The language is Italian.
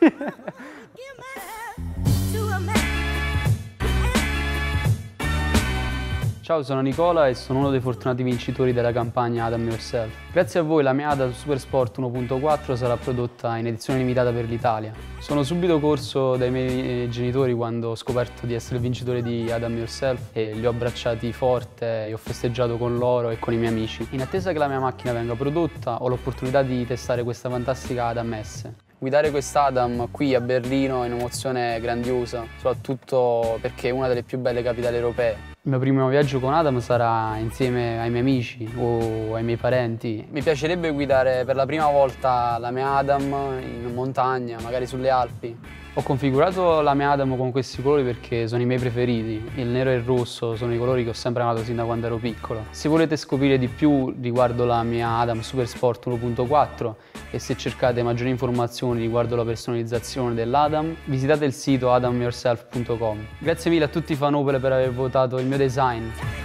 Ciao, sono Nicola e sono uno dei fortunati vincitori della campagna Adam Yourself. Grazie a voi la mia Ada Supersport 1.4 sarà prodotta in edizione limitata per l'Italia. Sono subito corso dai miei genitori quando ho scoperto di essere il vincitore di Adam Yourself e li ho abbracciati forte e ho festeggiato con loro e con i miei amici. In attesa che la mia macchina venga prodotta ho l'opportunità di testare questa fantastica Adam S. Guidare quest'Adam qui a Berlino è un'emozione grandiosa, soprattutto perché è una delle più belle capitali europee. Il mio primo viaggio con Adam sarà insieme ai miei amici o ai miei parenti. Mi piacerebbe guidare per la prima volta la mia Adam in montagna, magari sulle Alpi. Ho configurato la mia Adam con questi colori perché sono i miei preferiti. Il nero e il rosso sono i colori che ho sempre amato sin da quando ero piccolo. Se volete scoprire di più riguardo la mia Adam Supersport 1.4 e se cercate maggiori informazioni riguardo la personalizzazione dell'Adam, visitate il sito adamyourself.com. Grazie mille a tutti i fan Opel per aver votato il mio design.